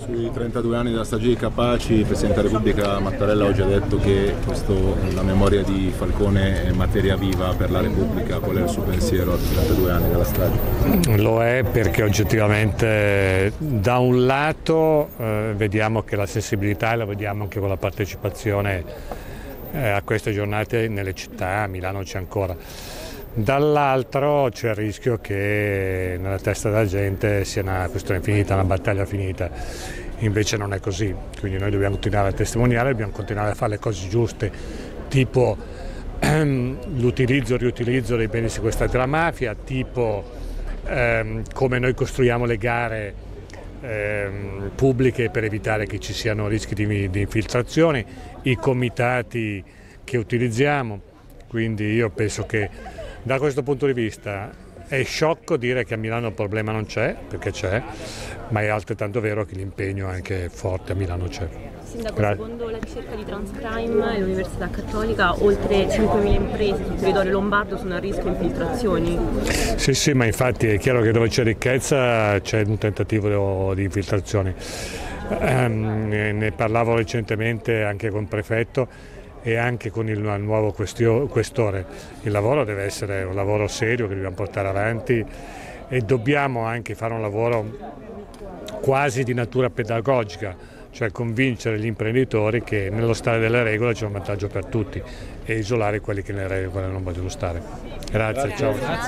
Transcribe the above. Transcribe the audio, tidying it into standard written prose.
Sui 32 anni della strage di Capaci, il Presidente della Repubblica Mattarella oggi ha detto che la memoria di Falcone è materia viva per la Repubblica. Qual è il suo pensiero a 32 anni dalla strage? Lo è perché oggettivamente da un lato vediamo che la sensibilità, e la vediamo anche con la partecipazione a queste giornate nelle città, a Milano c'è ancora. Dall'altro c'è il rischio che nella testa della gente sia una questione finita, una battaglia finita, invece non è così, quindi noi dobbiamo continuare a testimoniare, dobbiamo continuare a fare le cose giuste, tipo l'utilizzo e riutilizzo dei beni sequestrati dalla mafia, tipo come noi costruiamo le gare pubbliche per evitare che ci siano rischi di infiltrazioni, i comitati che utilizziamo, quindi io penso che da questo punto di vista è sciocco dire che a Milano il problema non c'è, perché c'è, ma è altrettanto vero che l'impegno anche forte a Milano c'è. Sindaco, secondo la ricerca di Transcrime e l'Università Cattolica, oltre 5.000 imprese sul territorio lombardo sono a rischio infiltrazioni. Sì, ma infatti è chiaro che dove c'è ricchezza c'è un tentativo di infiltrazioni. Ne parlavo recentemente anche con il prefetto e anche con il nuovo questore. Il lavoro deve essere un lavoro serio che dobbiamo portare avanti e dobbiamo anche fare un lavoro quasi di natura pedagogica, cioè convincere gli imprenditori che nello stare delle regole c'è un vantaggio per tutti e isolare quelli che nelle regole non vogliono stare. Grazie, ciao.